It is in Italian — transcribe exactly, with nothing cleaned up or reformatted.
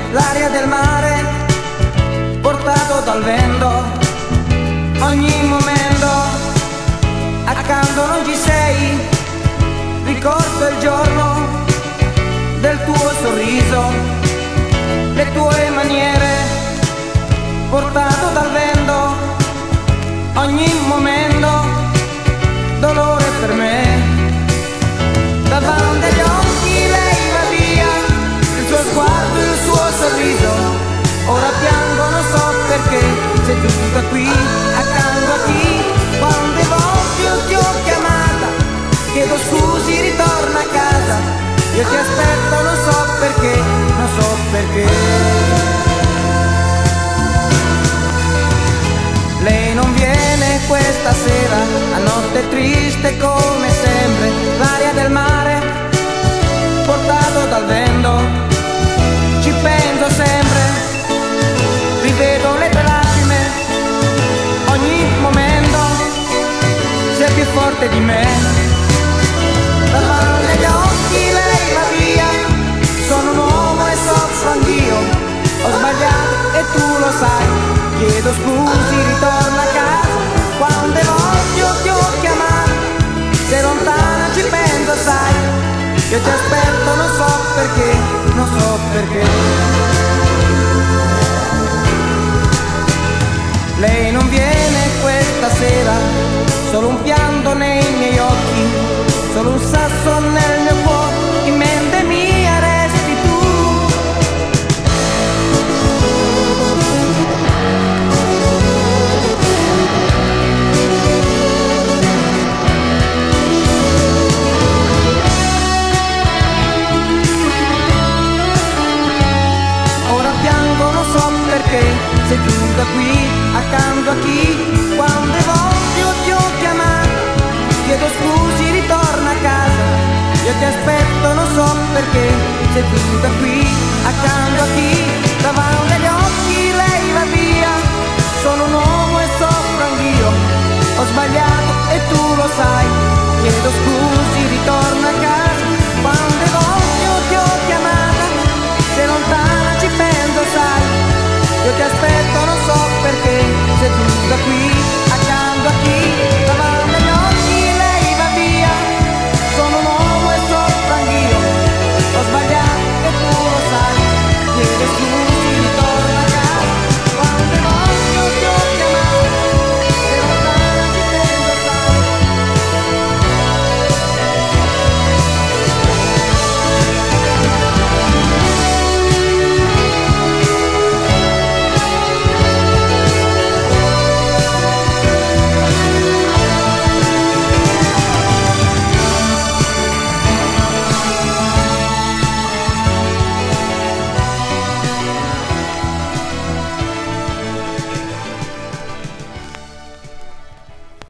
l'aria del mare, portato dal vento, ogni momento, accanto non ci sei, ricordo il giorno del tuo sorriso, le tue maniere, portato dal vento, ogni momento, dolore per me. Davanti agli occhi lei va via, il suo sguardo, il suo sorriso, ora piango, non so perché, sei giunta qui, accanto a chi, quante volte io ti ho chiamata, chiedo scusi, ritorna a casa, io ti aspetto, non so perché, non so perché. Lei non viene questa sera, la notte è triste come sempre, l'aria del mare, portato dal vento, ci penso sempre, rivedo le tue lacrime, ogni momento, sei più forte di me. Davanti agli occhi lei va via, sono un uomo e soffro anch'io, ho sbagliato e tu lo sai, chiedo scusi, ritorna a casa, quante volte io ti ho chiamato, sei lontana, ci penso sai, io ti aspetto, non so perché, non so perché. Lei non viene questa sera, solo un pianto nei miei occhi, solo un sasso nel mio cuore, in mente mia resti tu. Ora piango, non so perché, sei giunta qui, accanto a chi, quante volte io ti ho chiamato, chiedo scusi, ritorna a casa, io ti aspetto, non so perché, sei giunta qui, accanto a chi,